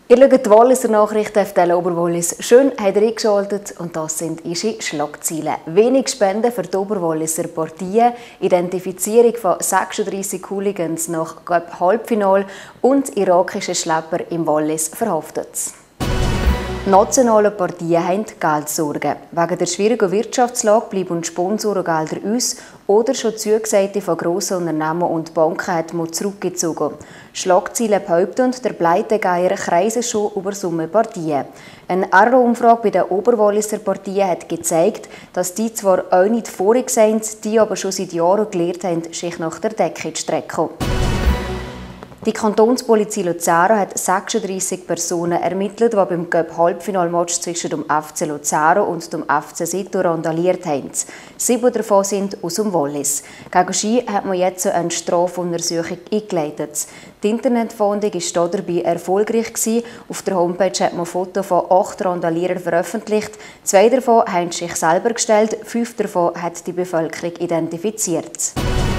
Ihr schaut die Walliser Nachrichten auf der Oberwallis. Schön habt ihr eingeschaltet und das sind unsere Schlagzeilen. Wenig Spenden für die Oberwalliser Partien, Identifizierung von 36 Hooligans nach Halbfinale und irakische Schlepper im Wallis verhaftet. Nationale Partien haben Geldsorgen. Wegen der schwierigen Wirtschaftslage bleiben Sponsorengelder aus oder schon Zugesagte von grossen Unternehmen und Banken hat man zurückgezogen. Schlagzeilen behaupten, der Pleitegeier kreise schon über Summenpartien. Eine Erro-Umfrage bei den Oberwalliser Partien hat gezeigt, dass die zwar auch nicht vorig sind, die aber schon seit Jahren gelernt haben, sich nach der Decke zu strecken. Die Kantonspolizei Luzern hat 36 Personen ermittelt, die beim Cup-Halbfinalmatch zwischen dem FC Luzern und dem FC Sito randaliert haben. 7 davon sind aus dem Wallis. Gegen sie hat man jetzt eine Strafuntersuchung eingeleitet. Die Internetfahndung war dabei erfolgreich. Auf der Homepage hat man Fotos von 8 Randalierern veröffentlicht. 2 davon haben sich selber gestellt, 5 davon hat die Bevölkerung identifiziert.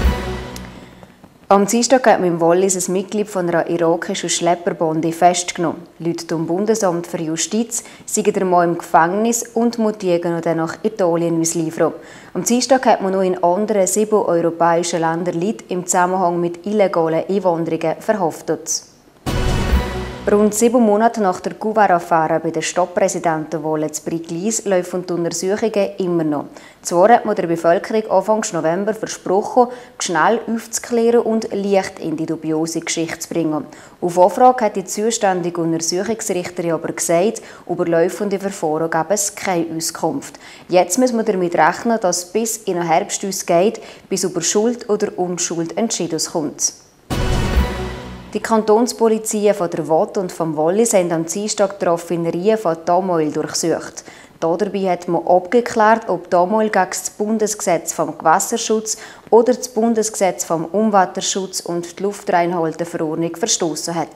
Am Dienstag hat man im Wallis ein Mitglied von einer irakischen Schlepperbande festgenommen. Laut dem Bundesamt für Justiz sei der Mann im Gefängnis und muss die dann nach Italien ausliefern. Am Dienstag hat man noch in anderen 7 europäischen Ländern Leute im Zusammenhang mit illegalen Einwanderungen verhaftet. Rund 7 Monate nach der Gouverneur-Affäre bei der Stadtpräsidentenwahl zu Briglis laufen die Untersuchungen immer noch. Zwar hat man der Bevölkerung Anfang November versprochen, schnell aufzuklären und Licht in die dubiose Geschichte zu bringen. Auf Anfrage hat die zuständige Untersuchungsrichterin aber gesagt, über laufende Verfahren gäbe es keine Auskunft. Jetzt muss man damit rechnen, dass es bis in den Herbst geht, bis über Schuld oder Unschuld entschieden kommt. Die Kantonspolizeien von der Watt und vom Wallis haben am Dienstag die Raffinerien von Tamoil durchsucht. Dabei hat man abgeklärt, ob Tamoil gegen das Bundesgesetz vom Gewässerschutz oder das Bundesgesetz vom Umweltschutz und die Luftreinhalteverordnung verstoßen hat.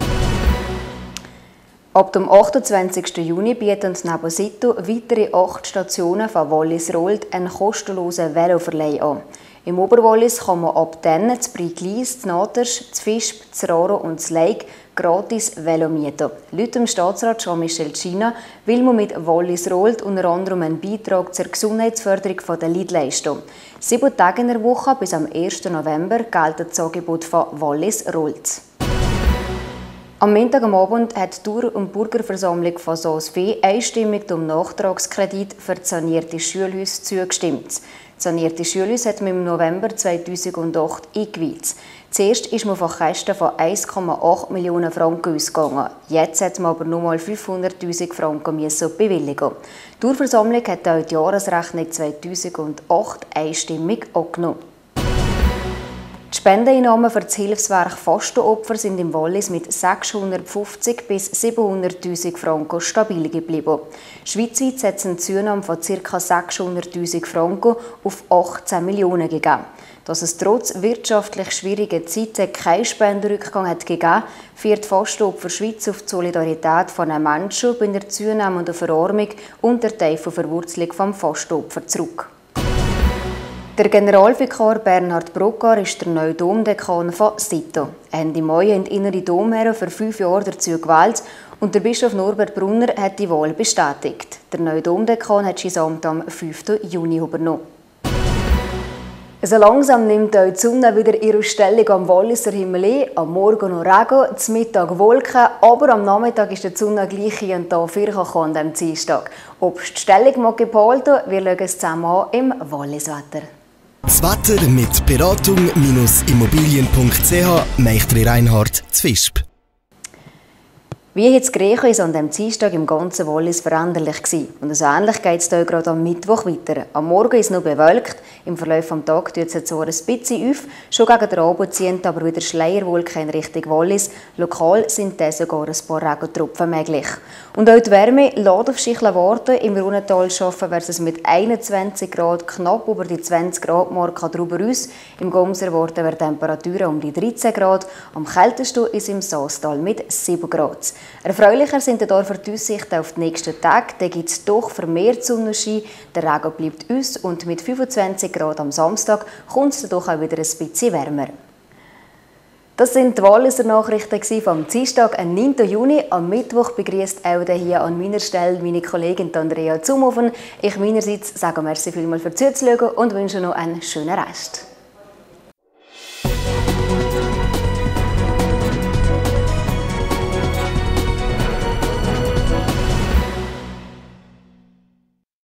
Ab dem 28. Juni bieten neben Sito weitere 8 Stationen von Wallis Rold einen kostenlosen Veloverleih an. Im Oberwallis kann man ab dann zu Briglis, zu Naters, zu Visp, zu Raro und zu Leik gratis Velo mieten. Laut dem Staatsrat Jean-Michel China will man mit Wallis Rold unter anderem einen Beitrag zur Gesundheitsförderung der Leute leisten. 7 Tage in der Woche bis am 1. November gilt das Angebot von Wallis Rold. Am Montag am Abend hat die Tour- und Bürgerversammlung von Saas-Fee einstimmig dem Nachtragskredit für die sanierte Schulhäuser zugestimmt. Die sanierte Schulhäuser hat man im November 2008 eingeweiht. Zuerst ist man von Kosten von 1,8 Millionen Franken ausgegangen. Jetzt hat man aber nur mal 500'000 Franken bewilligen. Die Tourversammlung hat auch die Jahresrechnung 2008 einstimmig angenommen. Die Spendeneinnahmen für das Hilfswerk Fastenopfer sind im Wallis mit 650 bis 700'000 Franken stabil geblieben. Schweizweit hat es eine Zunahme von ca. 600'000 Franken auf 18 Millionen gegeben. Dass es trotz wirtschaftlich schwieriger Zeiten keinen Spendenrückgang hat gegeben, führt Fastenopfer Schweiz auf die Solidarität von den Menschen bei der zunehmenden Verarmung und der tiefen Verwurzelung des Fastenopfers zurück. Der Generalvikar Bernhard Brockar ist der neue Domdekan von Sito. Ende Mai haben innere Domherren für 5 Jahre dazu gewählt und der Bischof Norbert Brunner hat die Wahl bestätigt. Der neue Domdekan hat sein Amt am 5. Juni übernommen. So langsam nimmt auch die Sonne wieder ihre Stellung am Walliser Himmel ein. Am Morgen noch Regen, zum Mittag Wolken, aber am Nachmittag ist die Sonne gleich hier und da an diesem Dienstag. Ob die Stellung mag behalten, wir schauen es zusammen an im Walliswetter. Das Wetter mit Beratung-immobilien.ch, Meichtri Reinhard, Zwisp. Wie jetzt Griechen ist an diesem Dienstag im ganzen Wallis veränderlich gewesen. Und so ähnlich geht es hier gerade am Mittwoch weiter. Am Morgen ist es noch bewölkt, im Verlauf des Tages tut es zwar ein bisschen auf, schon gegen den Abend ziehen aber wieder Schleierwolken in Richtung Wallis. Lokal sind dann sogar ein paar Regentropfen möglich. Und auch die Wärme lässt auf sich warten. Im Rhonental schaffen wir es mit 21 Grad knapp über die 20 Grad Marke darüber aus. Im Goms erwarten wir Temperaturen um die 13 Grad. Am kältesten ist im Saastal mit 7 Grad. Erfreulicher sind dafür die Aussichten auf die nächsten Tage. Da gibt es doch vermehrt Sonnenschein. Der Regen bleibt aus und mit 25 Grad am Samstag kommt es doch auch wieder ein bisschen wärmer. Das sind die Walliser Nachrichten vom Dienstag, 9. Juni. Am Mittwoch begrüßt auch hier an meiner Stelle meine Kollegin Andrea Zumhofen. Ich meinerseits sage merci vielmals für Zuschauen und wünsche noch einen schönen Rest.